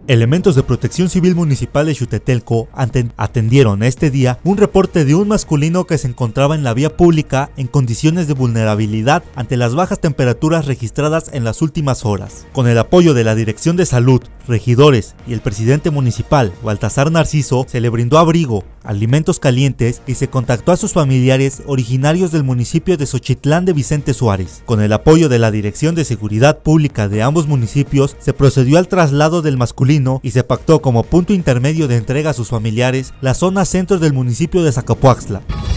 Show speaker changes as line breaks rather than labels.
Elementos de Protección Civil Municipal de Xutetelco atendieron este día un reporte de un masculino que se encontraba en la vía pública en condiciones de vulnerabilidad ante las bajas temperaturas registradas en las últimas horas. Con el apoyo de la Dirección de Salud, regidores y el presidente municipal, Baltasar Narciso, se le brindó abrigo, alimentos calientes y se contactó a sus familiares originarios del municipio de Xochitlán de Vicente Suárez. Con el apoyo de la Dirección de Seguridad Pública de ambos municipios, se procedió al traslado del masculino y se pactó como punto intermedio de entrega a sus familiares la zona centro del municipio de Zacapuaxtla.